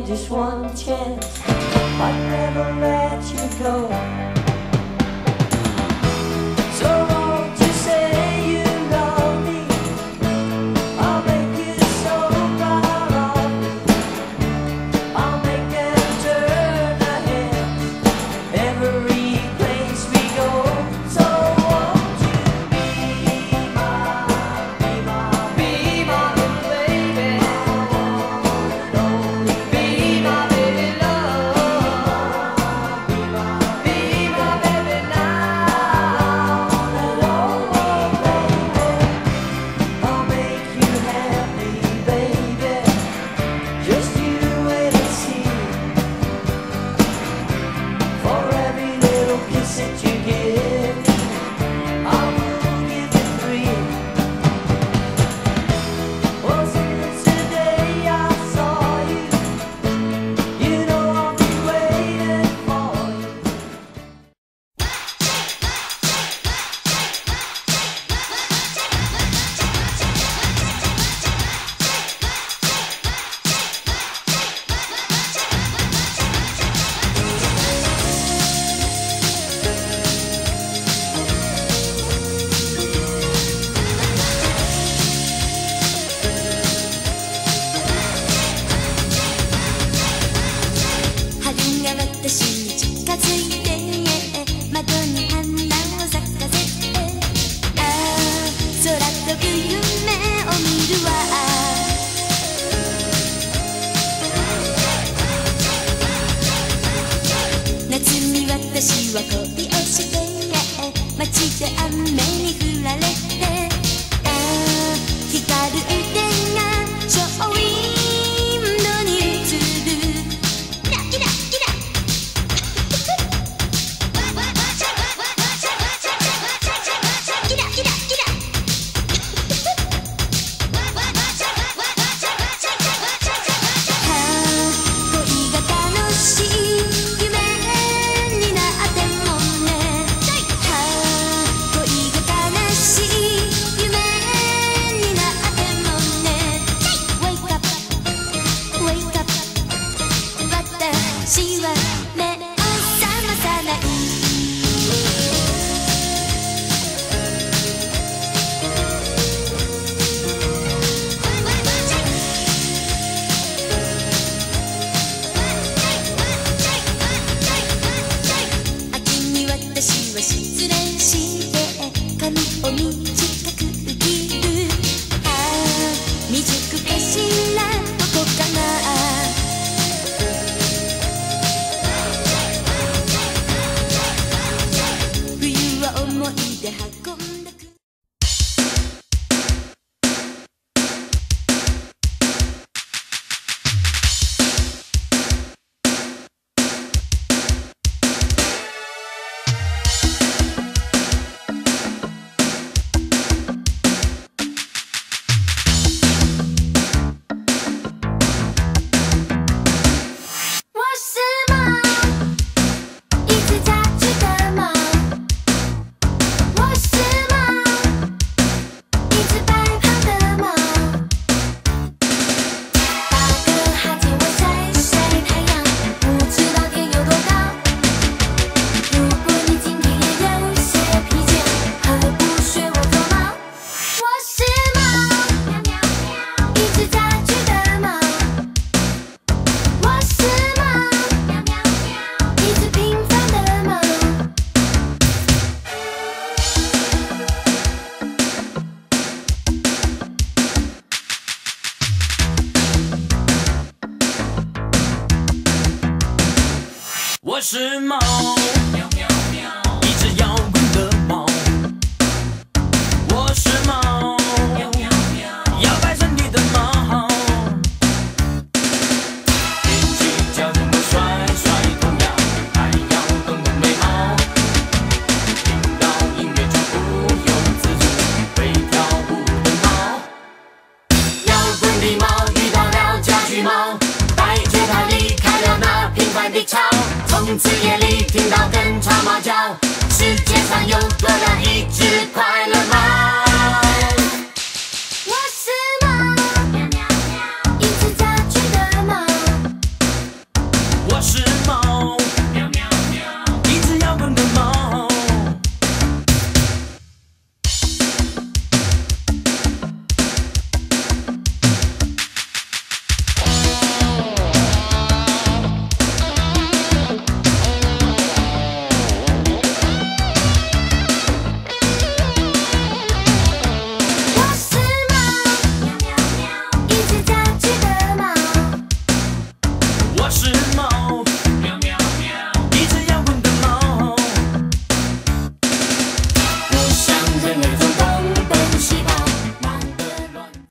just one chance, I'd never let you go. So won't you say you love me? I'll make you so proud of me. I'll make them turn their heads every place we go. So won't you be my little baby? Be my baby love. Be my baby now. Oh, baby, I'll make you happy, baby. Just you wait and see. For every little kiss that you give, I will give it free. Well, since the day I saw you, you know I'll be waiting for you. 春が私に近づいて窓に花を咲かせて、ああ空飛ぶ夢を見るわ。夏に私は恋をして街で雨に降られて、ああ光る腕がショーウィンドに映る。キラキラキラキラキラキラ恋が楽しい夢になってもね、恋が悲しい夢になってもね。 Wake up Wake up 私は目を覚まさない。秋に私は失恋して髪を短く切る。ああ未熟かしらここかな。冬は思い出運んでく。我是猫，一只家居的猫。我是猫，一只白胖的猫。打个哈欠，我晒晒太阳，不知道天有多高。如果你今天也有些疲倦，何不学我做猫？我是猫，喵喵喵，一只家居的猫。我是猫，喵喵喵，一只平凡的猫。 我是猫，喵喵喵，一只摇滚的猫。我是猫，喵喵喵，摇摆身体的猫。踮起脚尖我甩甩头摇，还要动动眉毛。听到音乐就不由自主会跳舞的猫。摇滚的猫遇到了家居猫，带着它离开了那平凡的巢。从此夜里听到更吵猫叫，世界上又多了一只快乐猫。